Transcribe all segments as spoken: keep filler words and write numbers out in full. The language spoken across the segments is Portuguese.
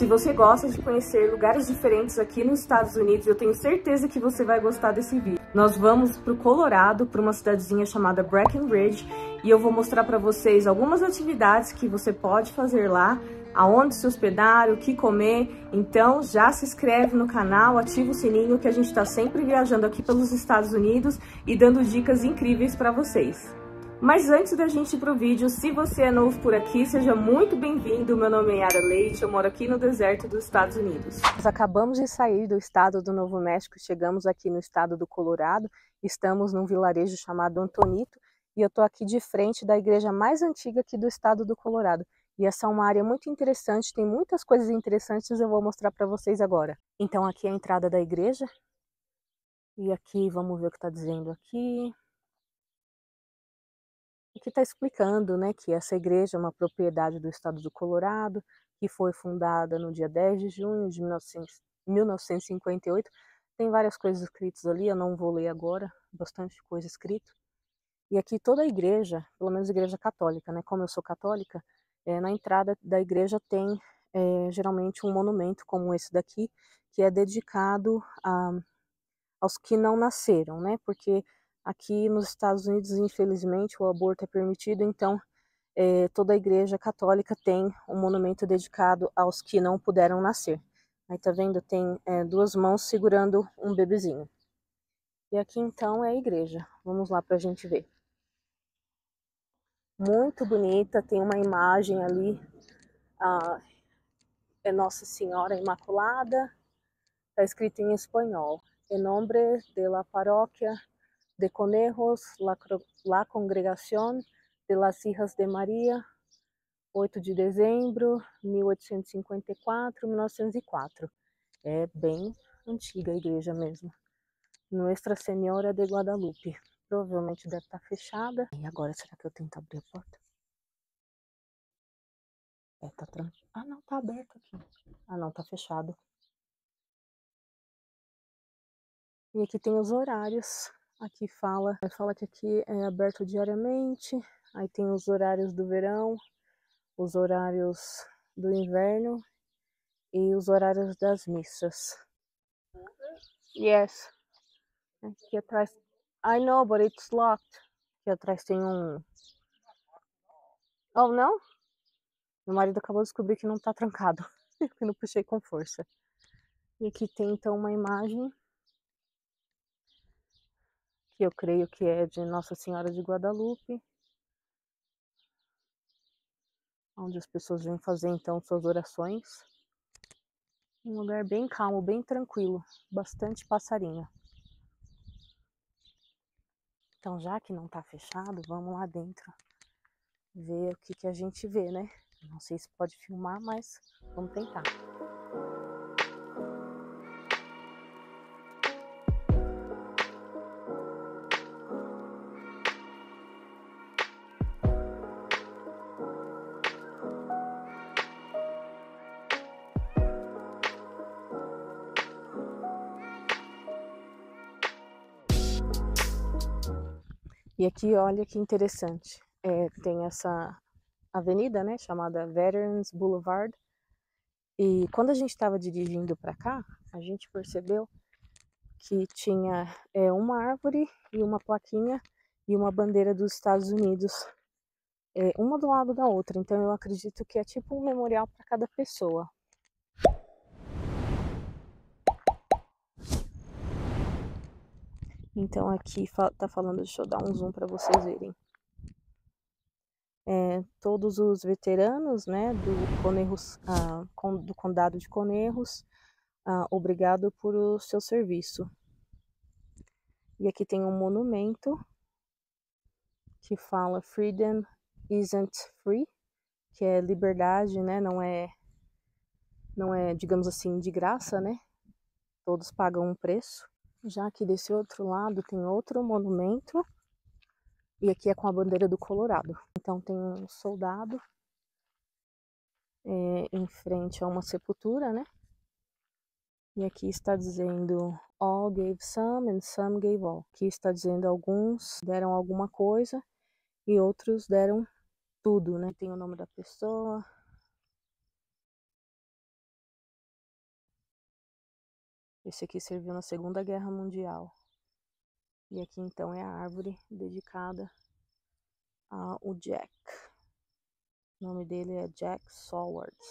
Se você gosta de conhecer lugares diferentes aqui nos Estados Unidos, eu tenho certeza que você vai gostar desse vídeo. Nós vamos para o Colorado, para uma cidadezinha chamada Breckenridge, e eu vou mostrar para vocês algumas atividades que você pode fazer lá, aonde se hospedar, o que comer. Então já se inscreve no canal, ativa o sininho que a gente está sempre viajando aqui pelos Estados Unidos e dando dicas incríveis para vocês. Mas antes da gente ir pro vídeo, se você é novo por aqui, seja muito bem-vindo. Meu nome é Yara Leite, eu moro aqui no deserto dos Estados Unidos. Nós acabamos de sair do estado do Novo México, chegamos aqui no estado do Colorado, estamos num vilarejo chamado Antonito e eu tô aqui de frente da igreja mais antiga aqui do estado do Colorado. E essa é uma área muito interessante, tem muitas coisas interessantes, eu vou mostrar para vocês agora. Então aqui é a entrada da igreja, e aqui vamos ver o que está dizendo aqui. Aqui está explicando, né, que essa igreja é uma propriedade do estado do Colorado, que foi fundada no dia dez de junho de mil novecentos e cinquenta e oito. Tem várias coisas escritas ali, eu não vou ler agora, bastante coisa escrita. E aqui toda a igreja, pelo menos a igreja católica, né, como eu sou católica, é, na entrada da igreja tem é, geralmente um monumento como esse daqui, que é dedicado a, aos que não nasceram, né, porque aqui nos Estados Unidos, infelizmente, o aborto é permitido, então é, toda a igreja católica tem um monumento dedicado aos que não puderam nascer. Aí tá vendo, tem é, duas mãos segurando um bebezinho. E aqui então é a igreja, vamos lá pra gente ver. Muito bonita, tem uma imagem ali, ah, é Nossa Senhora Imaculada, tá escrito em espanhol. Em nombre de la parroquia de Conejos, la, la Congregación de las Hijas de María, oito de dezembro de mil oitocentos e cinquenta e quatro, mil novecentos e quatro. É bem antiga a igreja mesmo. Nuestra Senhora de Guadalupe. Provavelmente deve estar fechada. E agora, será que eu tento abrir a porta? É, tá tranquilo. Ah, não, tá aberto aqui. Ah, não, tá fechado. E aqui tem os horários. Aqui fala, fala que aqui é aberto diariamente. Aí tem os horários do verão, os horários do inverno e os horários das missas. Yes. Aqui atrás. I know, but it's locked. Aqui atrás tem um. Oh, não? Meu marido acabou de descobrir que não tá trancado. Eu não puxei com força. E aqui tem então uma imagem que eu creio que é de Nossa Senhora de Guadalupe, onde as pessoas vêm fazer então suas orações. Um lugar bem calmo, bem tranquilo, bastante passarinho. Então, já que não tá fechado, vamos lá dentro ver o que que a gente vê, né? Não sei se pode filmar, mas vamos tentar. E aqui, olha que interessante, é, tem essa avenida, né, chamada Veterans Boulevard, e quando a gente estava dirigindo para cá, a gente percebeu que tinha é, uma árvore e uma plaquinha e uma bandeira dos Estados Unidos, é, uma do lado da outra, então eu acredito que é tipo um memorial para cada pessoa. Então aqui tá falando, deixa eu dar um zoom para vocês verem. É, todos os veteranos, né, do, Conejos, ah, do condado de Conejos, ah, obrigado por o seu serviço. E aqui tem um monumento que fala Freedom isn't free, que é liberdade, né, não é, não é, digamos assim, de graça, né, todos pagam um preço. Já que desse outro lado tem outro monumento, e aqui é com a bandeira do Colorado. Então tem um soldado é, em frente a uma sepultura, né? E aqui está dizendo all gave some and some gave all. Aqui está dizendo alguns deram alguma coisa e outros deram tudo, né? Tem o nome da pessoa. Esse aqui serviu na Segunda Guerra Mundial. E aqui então é a árvore dedicada ao Jack. O nome dele é Jack Sowards.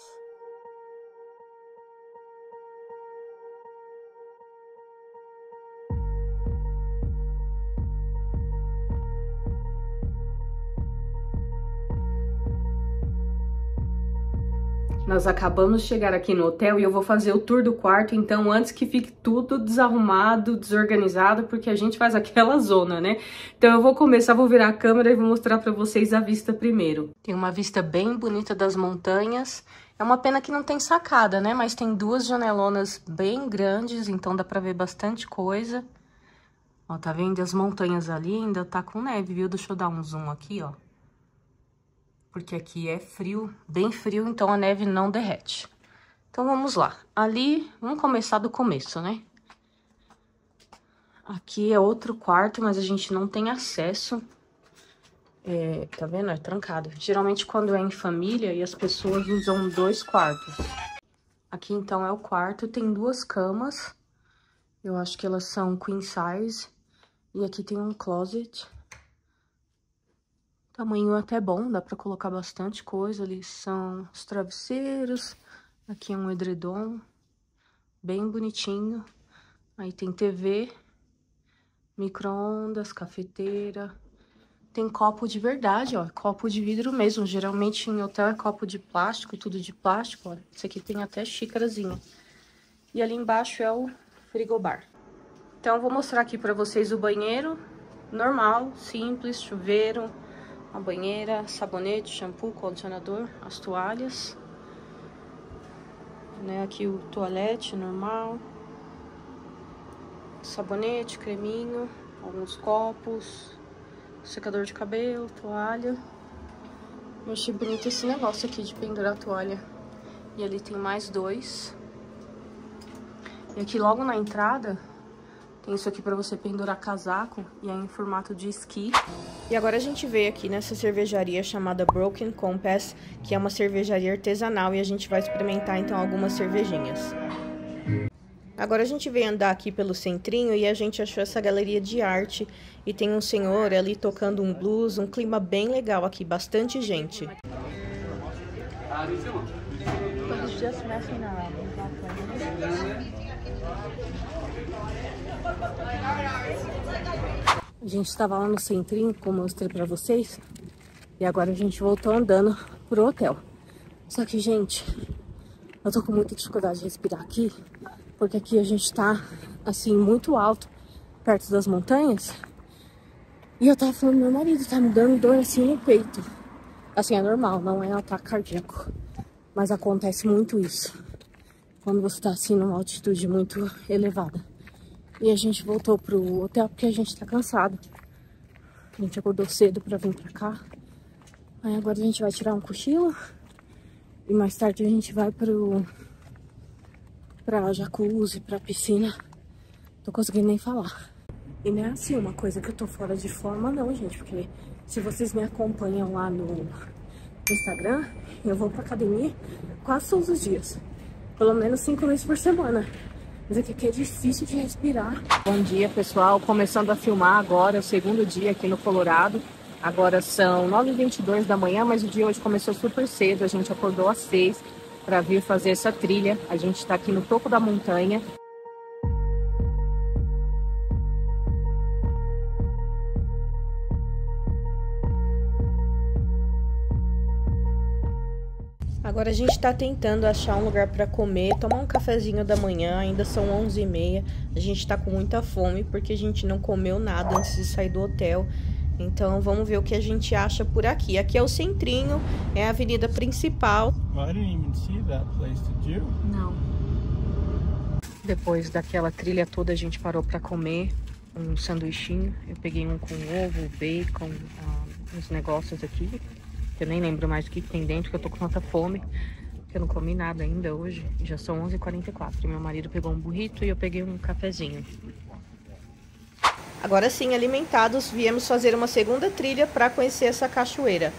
Nós acabamos de chegar aqui no hotel e eu vou fazer o tour do quarto, então antes que fique tudo desarrumado, desorganizado, porque a gente faz aquela zona, né? Então eu vou começar, vou virar a câmera e vou mostrar pra vocês a vista primeiro. Tem uma vista bem bonita das montanhas. É uma pena que não tem sacada, né? Mas tem duas janelonas bem grandes, então dá pra ver bastante coisa. Ó, tá vendo? As montanhas ali ainda tá com neve, viu? Deixa eu dar um zoom aqui, ó. Porque aqui é frio, bem frio, então a neve não derrete. Então, vamos lá. Ali, vamos começar do começo, né? Aqui é outro quarto, mas a gente não tem acesso. É, tá vendo? É trancado. Geralmente, quando é em família, e as pessoas usam dois quartos. Aqui, então, é o quarto. Tem duas camas. Eu acho que elas são queen size. E aqui tem um closet. Tamanho até bom, dá pra colocar bastante coisa. Ali são os travesseiros. Aqui é um edredom, bem bonitinho. Aí tem T V, micro-ondas, cafeteira. Tem copo de verdade, ó, copo de vidro mesmo. Geralmente em hotel é copo de plástico, tudo de plástico, ó. Esse aqui tem até xícarazinha. E ali embaixo é o frigobar. Então, eu vou mostrar aqui pra vocês o banheiro normal, simples, chuveiro. A banheira, sabonete, shampoo, condicionador, as toalhas. Né, aqui o toalete normal. Sabonete, creminho, alguns copos, secador de cabelo, toalha. Eu achei bonito esse negócio aqui de pendurar a toalha. E ali tem mais dois. E aqui logo na entrada tem isso aqui pra você pendurar casaco, e é em formato de esqui. E agora a gente veio aqui nessa cervejaria chamada Broken Compass, que é uma cervejaria artesanal, e a gente vai experimentar então algumas cervejinhas. Agora a gente veio andar aqui pelo centrinho e a gente achou essa galeria de arte, e tem um senhor ali tocando um blues, um clima bem legal aqui, bastante gente. A gente estava lá no centrinho, como eu mostrei pra vocês, e agora a gente voltou andando pro hotel. Só que, gente, eu tô com muita dificuldade de respirar aqui, porque aqui a gente tá, assim, muito alto, perto das montanhas. E eu tava falando, meu marido tá me dando dor assim no peito. Assim, é normal, não é ataque cardíaco, mas acontece muito isso quando você tá assim numa altitude muito elevada. E a gente voltou pro hotel porque a gente tá cansado. A gente acordou cedo pra vir pra cá. Aí agora a gente vai tirar um cochilo. E mais tarde a gente vai pro... pra jacuzzi, pra piscina. Tô conseguindo nem falar. E não é assim uma coisa que eu tô fora de forma não, gente. Porque se vocês me acompanham lá no Instagram, eu vou pra academia quase todos os dias. Pelo menos cinco vezes por semana. Mas aqui é difícil de respirar. Bom dia, pessoal. Começando a filmar agora, o segundo dia aqui no Colorado. Agora são nove e vinte e dois da manhã, mas o dia hoje começou super cedo. A gente acordou às seis para vir fazer essa trilha. A gente está aqui no topo da montanha. Agora a gente tá tentando achar um lugar pra comer, tomar um cafezinho da manhã, ainda são onze e meia. A gente tá com muita fome porque a gente não comeu nada antes de sair do hotel. Então vamos ver o que a gente acha por aqui. Aqui é o centrinho, é a avenida principal. Não. Depois daquela trilha toda a gente parou pra comer um sanduichinho. Eu peguei um com ovo, bacon, ah, uns negócios aqui. Eu nem lembro mais o que tem dentro, que eu tô com tanta fome. Que eu não comi nada ainda hoje. Já são onze e quarenta e quatro. Meu marido pegou um burrito e eu peguei um cafezinho. Agora sim, alimentados, viemos fazer uma segunda trilha para conhecer essa cachoeira.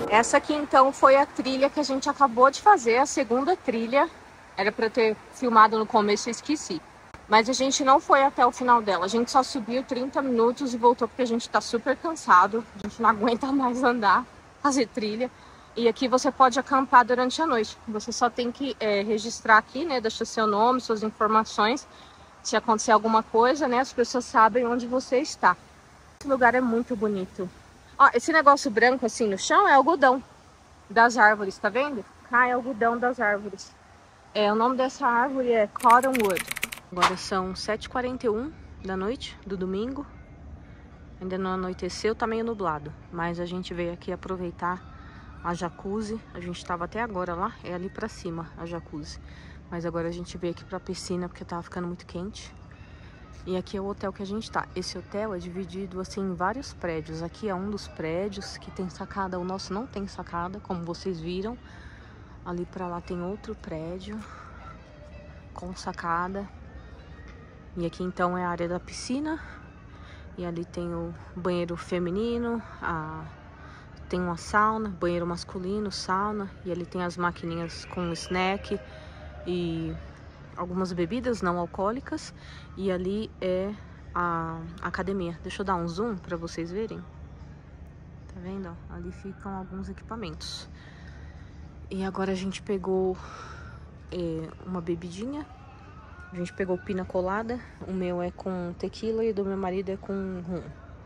Essa aqui então foi a trilha que a gente acabou de fazer, a segunda trilha. Era para ter filmado no começo e esqueci. Mas a gente não foi até o final dela. A gente só subiu trinta minutos e voltou porque a gente tá super cansado. A gente não aguenta mais andar, fazer trilha. E aqui você pode acampar durante a noite. Você só tem que é, registrar aqui, né? Deixar seu nome, suas informações. Se acontecer alguma coisa, né? As pessoas sabem onde você está. Esse lugar é muito bonito. Ó, esse negócio branco assim no chão é algodão das árvores, tá vendo? Cai algodão das árvores. É, o nome dessa árvore é Cottonwood. Agora são sete e quarenta e um da noite do domingo. Ainda não anoiteceu, tá meio nublado. Mas a gente veio aqui aproveitar a jacuzzi. A gente tava até agora lá, é ali pra cima a jacuzzi. Mas agora a gente veio aqui pra piscina porque tava ficando muito quente. E aqui é o hotel que a gente tá. Esse hotel é dividido assim em vários prédios. Aqui é um dos prédios que tem sacada. O nosso não tem sacada, como vocês viram. Ali pra lá tem outro prédio com sacada. E aqui então é a área da piscina. E ali tem o banheiro feminino, a... tem uma sauna, banheiro masculino, sauna. E ali tem as maquininhas com snack e algumas bebidas não alcoólicas. E ali é a academia. Deixa eu dar um zoom para vocês verem. Tá vendo? Ali ficam alguns equipamentos. E agora a gente pegou é, uma bebidinha. A gente pegou pina colada. O meu é com tequila e o do meu marido é com rum.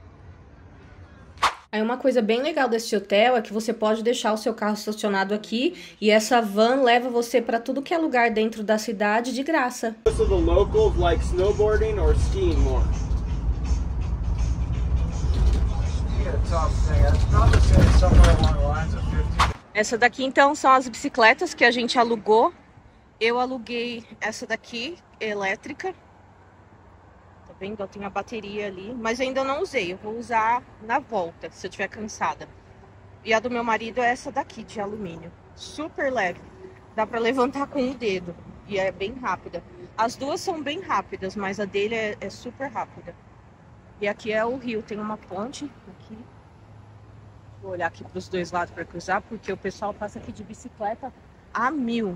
Aí uma coisa bem legal desse hotel é que você pode deixar o seu carro estacionado aqui e essa van leva você para tudo que é lugar dentro da cidade de graça. So the locals like snowboarding or skiing more? Essa daqui então são as bicicletas que a gente alugou. Eu aluguei essa daqui, elétrica. Tá vendo? Eu tenho a bateria ali, mas ainda não usei. Eu vou usar na volta, se eu estiver cansada. E a do meu marido é essa daqui, de alumínio. Super leve. Dá pra levantar com o dedo. E é bem rápida. As duas são bem rápidas, mas a dele é, é super rápida. E aqui é o rio, tem uma ponte aqui. Vou olhar aqui pros dois lados para cruzar, porque o pessoal passa aqui de bicicleta a mil.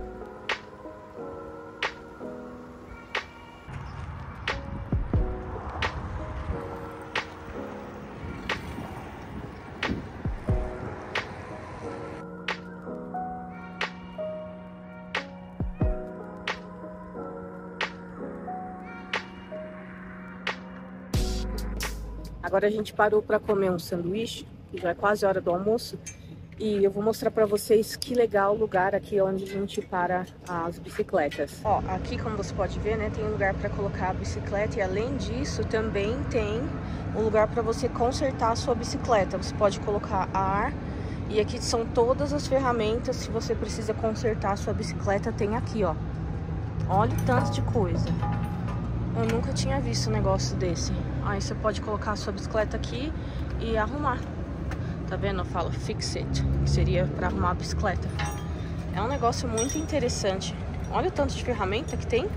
Agora a gente parou para comer um sanduíche, que já é quase hora do almoço, e eu vou mostrar para vocês que legal o lugar aqui onde a gente para as bicicletas. Ó, aqui como você pode ver, né, tem um lugar para colocar a bicicleta e além disso também tem um lugar para você consertar a sua bicicleta. Você pode colocar ar e aqui são todas as ferramentas. Se você precisa consertar a sua bicicleta, tem aqui, ó. Olha o tanto de coisa. Eu nunca tinha visto um negócio desse. Aí você pode colocar a sua bicicleta aqui e arrumar. Tá vendo? Eu falo fix it, que seria para arrumar a bicicleta. É um negócio muito interessante. Olha o tanto de ferramenta que tem.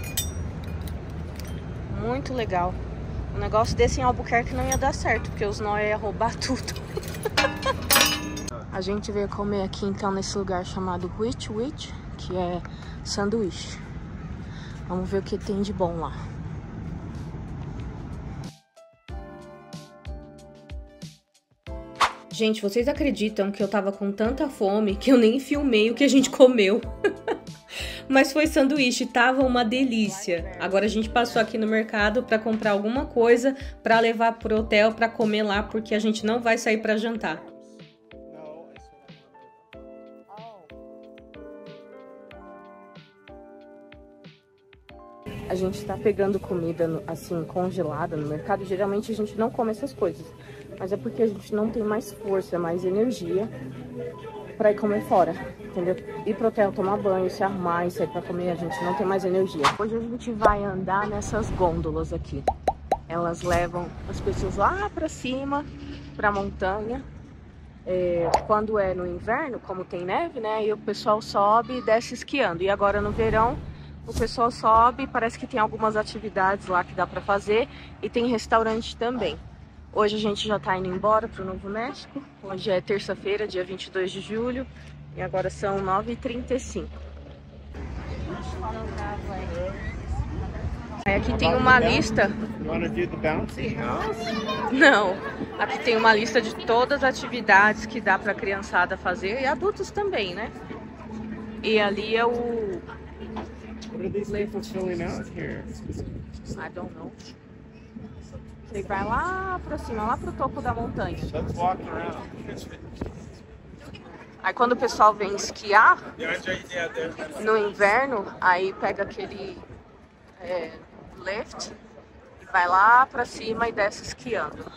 Muito legal. Um negócio desse em Albuquerque não ia dar certo, porque os nóia iam roubar tudo. A gente veio comer aqui então nesse lugar chamado Witch Witch, que é sanduíche. Vamos ver o que tem de bom lá. Gente, vocês acreditam que eu tava com tanta fome que eu nem filmei o que a gente comeu? Mas foi sanduíche, tava uma delícia. Agora a gente passou aqui no mercado pra comprar alguma coisa pra levar pro hotel pra comer lá, porque a gente não vai sair pra jantar. A gente tá pegando comida assim congelada no mercado. Geralmente a gente não come essas coisas, mas é porque a gente não tem mais força, mais energia pra ir comer fora, entendeu? Ir pro hotel, tomar banho, se arrumar e sair pra comer, a gente não tem mais energia. Hoje a gente vai andar nessas gôndolas aqui. Elas levam as pessoas lá pra cima, pra montanha. É, quando é no inverno, como tem neve, né? E o pessoal sobe e desce esquiando. E agora no verão, o pessoal sobe, parece que tem algumas atividades lá que dá pra fazer. E tem restaurante também. Hoje a gente já tá indo embora pro Novo México. Hoje é terça-feira, dia vinte e dois de julho. E agora são nove e trinta e cinco. Aí aqui tem uma lista. Não, aqui tem uma lista de todas as atividades que dá pra criançada fazer. E adultos também, né? E ali é o... I don't know. Você vai lá pra cima, lá pro topo da montanha. Aí quando o pessoal vem esquiar no inverno, aí pega aquele é, lift e vai lá pra cima e desce esquiando.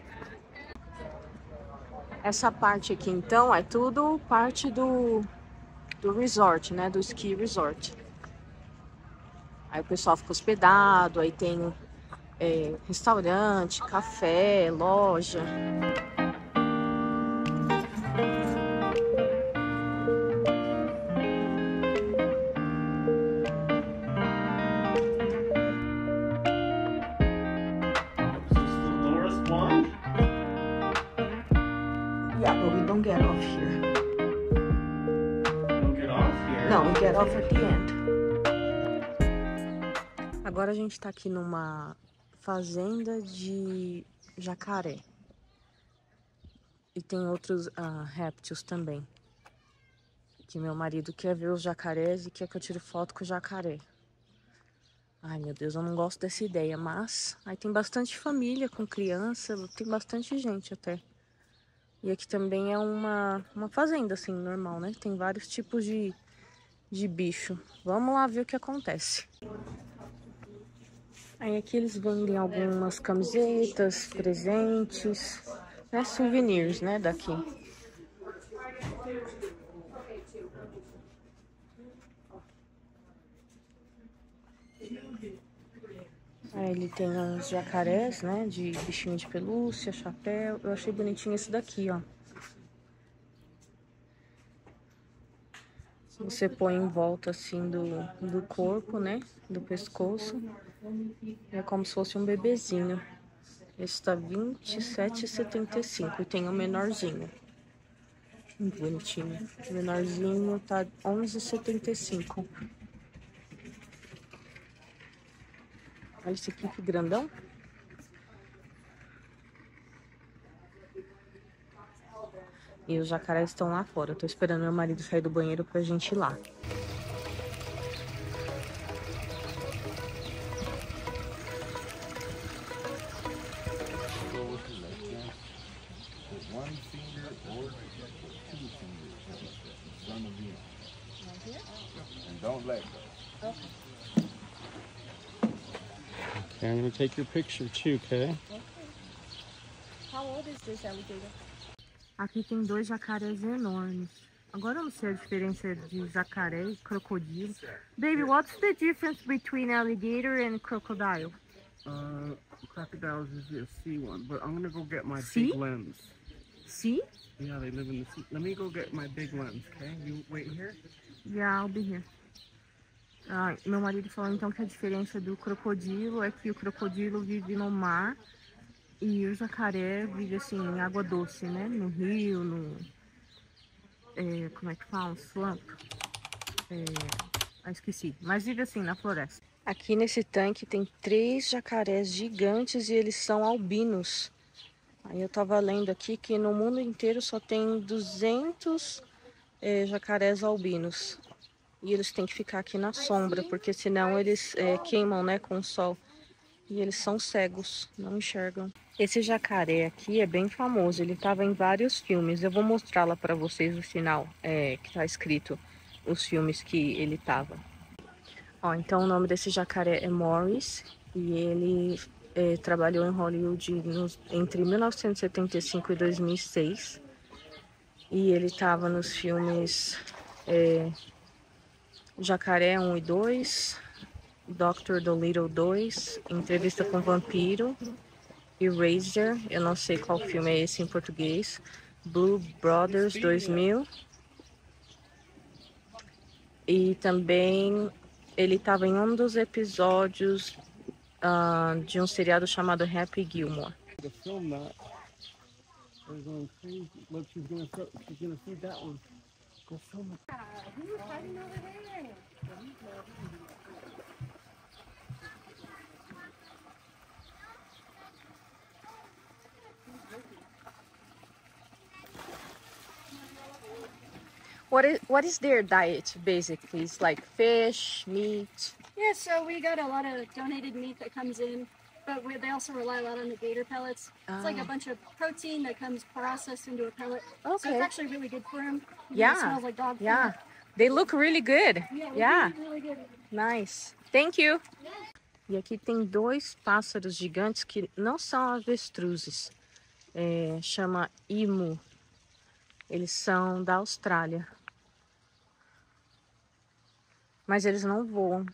Essa parte aqui então é tudo parte do, do resort, né? Do ski resort. Aí o pessoal fica hospedado, aí tem é, restaurante, café, loja. Yeah, but we don't get off here. Don't get off here. No, we get off at the end. Agora a gente tá aqui numa fazenda de jacaré. E tem outros uh, répteis também. Que meu marido quer ver os jacarés e quer que eu tire foto com o jacaré. Ai, meu Deus, eu não gosto dessa ideia, mas... Aí tem bastante família com criança, tem bastante gente até. E aqui também é uma, uma fazenda, assim, normal, né? Tem vários tipos de, de bicho. Vamos lá ver o que acontece. Aí aqui eles vendem algumas camisetas, presentes, né, souvenirs, né, daqui. Aí ele tem uns jacarés, né, de bichinho de pelúcia, chapéu. Eu achei bonitinho esse daqui, ó. Você põe em volta, assim, do, do corpo, né, do pescoço. É como se fosse um bebezinho. Esse tá vinte e sete reais e setenta e cinco centavos. E tem o menorzinho. Muito bonitinho. O menorzinho tá onze reais e setenta e cinco centavos. Olha esse aqui que grandão. E os jacarés estão lá fora. Eu tô esperando meu marido sair do banheiro pra gente ir lá. Okay, I'm gonna take your picture too, okay? How old is this alligator? Aqui tem dois jacarés enormes. Agora eu não sei a diferença de jacaré e crocodilo. Baby, what's the difference between alligator and crocodile? Uh, crocodiles is a sea one, but I'm gonna go get my Sea? big lens. Sea? Yeah, they live in the sea. Let me go get my big lens, okay? You wait here? Yeah, I'll be here. Ah, meu marido falou então que a diferença do crocodilo é que o crocodilo vive no mar e o jacaré vive assim em água doce, né? No rio, no... É, como é que fala? Swamp. É, ah, esqueci. Mas vive assim na floresta. Aqui nesse tanque tem três jacarés gigantes e eles são albinos. Aí eu tava lendo aqui que no mundo inteiro só tem duzentos é, jacarés albinos. E eles têm que ficar aqui na sombra, porque senão eles é, queimam, né, com o sol. E eles são cegos, não enxergam. Esse jacaré aqui é bem famoso, ele estava em vários filmes. Eu vou mostrar lá para vocês no final, é, que tá escrito os filmes que ele tava. Ó, então o nome desse jacaré é Morris e ele é, trabalhou em Hollywood nos, entre mil novecentos e setenta e cinco e dois mil e seis. E ele tava nos filmes é, Jacaré um e dois, doutor Dolittle dois, Entrevista com o Vampiro, Eraser, eu não sei qual filme é esse em português, Blue Brothers dois mil. E também ele estava em um dos episódios uh, de um seriado chamado Happy Gilmore. to film that. They're going crazy. Look, she's gonna she's gonna feed that one. Go film it. He was hiding over there. What is what is their diet basically? It's like fish, meat. Yeah, so we got a lot of donated meat that comes in, but we, they also rely a lot on the gator pellets. Oh. It's like a bunch of protein that comes processed into a pellet. So Okay. it's actually really good for them. Yeah. It smells like dog food. Yeah. They look really good. Yeah. Yeah. Really, really good. Nice. Thank you. E aqui tem dois pássaros gigantes que não são avestruzes. É, chama emu. Eles são da Austrália. Mas eles não voam.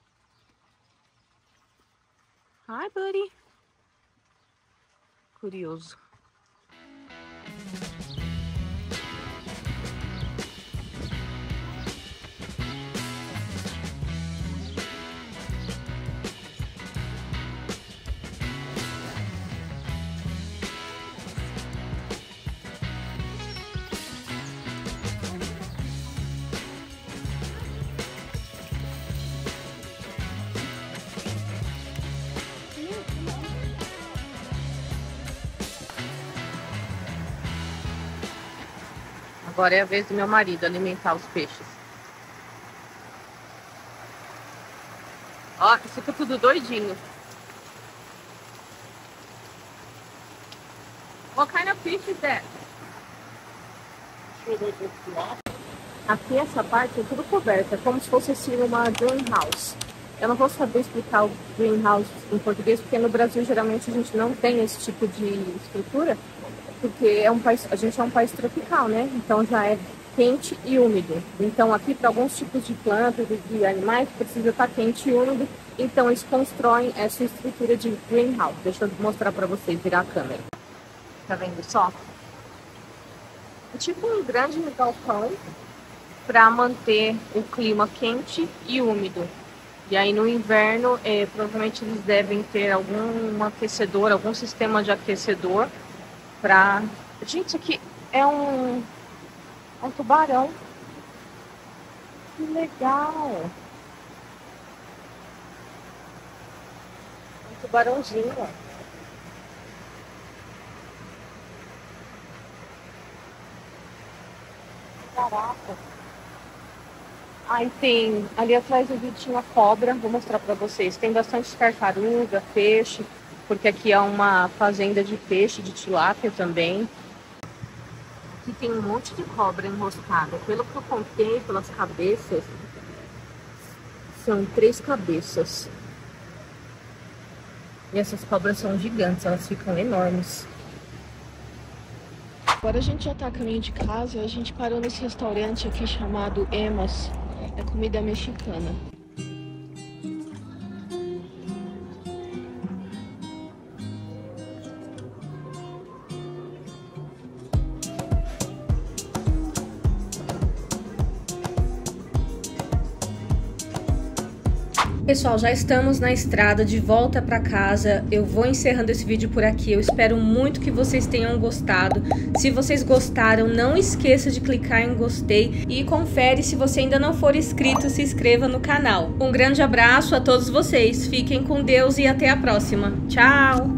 Hi, buddy. Curioso. Agora é a vez do meu marido alimentar os peixes. Ó, fica tudo doidinho. What kind of fish is that? Aqui essa parte é tudo coberta, como se fosse assim uma greenhouse. Eu não vou saber explicar o greenhouse em português, porque no Brasil geralmente a gente não tem esse tipo de estrutura. Porque é um país, a gente é um país tropical, né? Então já é quente e úmido. Então aqui para alguns tipos de plantas e de animais precisa estar quente e úmido. Então eles constroem essa estrutura de greenhouse. Deixa eu mostrar para vocês, virar a câmera. Tá vendo só? É tipo um grande galpão para manter o clima quente e úmido. E aí no inverno, é, provavelmente eles devem ter algum aquecedor, algum sistema de aquecedor. Pra... Gente, isso aqui é um, um tubarão. Que legal! Um tubarãozinho. Caraca! Aí tem, ali atrás do vídeo tinha cobra, vou mostrar pra vocês. Tem bastante tartaruga, peixe. Porque aqui é uma fazenda de peixe, de tilápia também. Aqui tem um monte de cobra enroscada. Pelo que eu contei, pelas cabeças, são três cabeças. E essas cobras são gigantes, elas ficam enormes. Agora a gente já tá a caminho de casa. A gente parou nesse restaurante aqui chamado Emma's. É comida mexicana. Pessoal, já estamos na estrada de volta para casa. Eu vou encerrando esse vídeo por aqui. Eu espero muito que vocês tenham gostado. Se vocês gostaram, não esqueça de clicar em gostei e confere se você ainda não for inscrito, se inscreva no canal. Um grande abraço a todos vocês. Fiquem com Deus e até a próxima. Tchau!